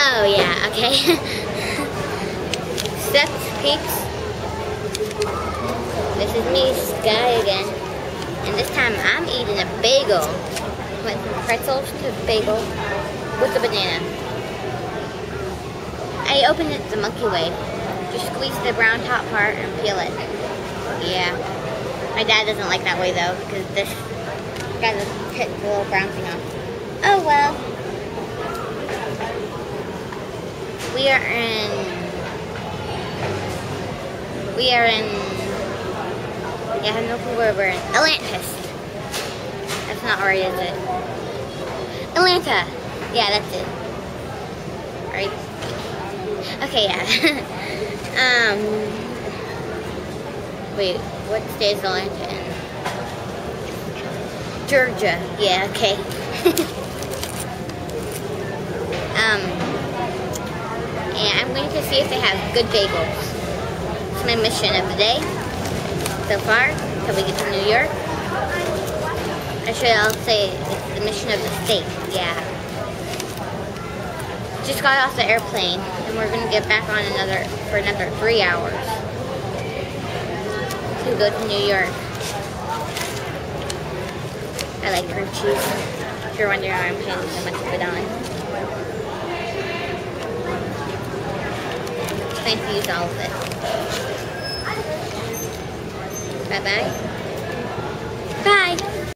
Oh yeah, okay. Steps, peeps. This is me, Sky again. And this time I'm eating a bagel. Went from pretzels to bagel with a banana. I opened it the monkey way. Just squeeze the brown top part and peel it. Yeah. My dad doesn't like that way though, because this got to hit the little brown thing off. Oh well. We are in, yeah, I have no clue where we're in. Atlantis. That's not right, is it? Atlanta. Yeah, that's it. Right. Okay, yeah. Wait, what state is Atlanta in? Georgia. Yeah, okay. And I'm going to see if they have good bagels. It's my mission of the day so far, till we get to New York. I'll say it's the mission of the state, yeah. Just got off the airplane, and we're going to get back on for another 3 hours to go to New York. I like cream cheese. If you're wondering why I'm putting so much of it on. Plan to use all of it. Bye-bye. Bye.